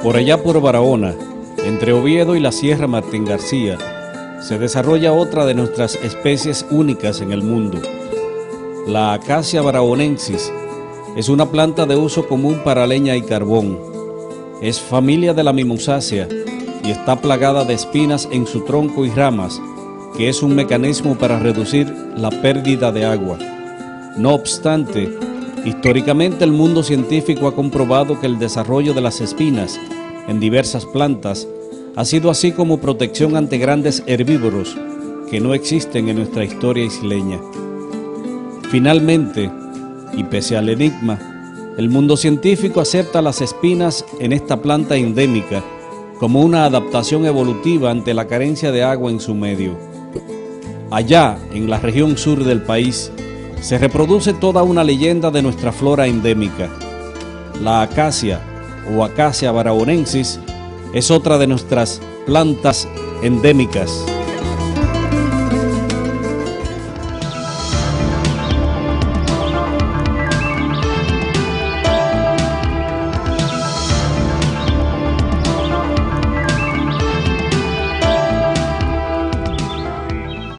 Por allá por Barahona, entre Oviedo y la Sierra Martín García, se desarrolla otra de nuestras especies únicas en el mundo. La Acacia barahonensis es una planta de uso común para leña y carbón. Es familia de la mimosácea y está plagada de espinas en su tronco y ramas, que es un mecanismo para reducir la pérdida de agua. No obstante, históricamente el mundo científico ha comprobado que el desarrollo de las espinas en diversas plantas ha sido así como protección ante grandes herbívoros que no existen en nuestra historia isleña. Finalmente, y pese al enigma, el mundo científico acepta las espinas en esta planta endémica como una adaptación evolutiva ante la carencia de agua en su medio. Allá, en la región sur del país, se reproduce toda una leyenda de nuestra flora endémica. La acacia o Acacia barahonensis es otra de nuestras plantas endémicas.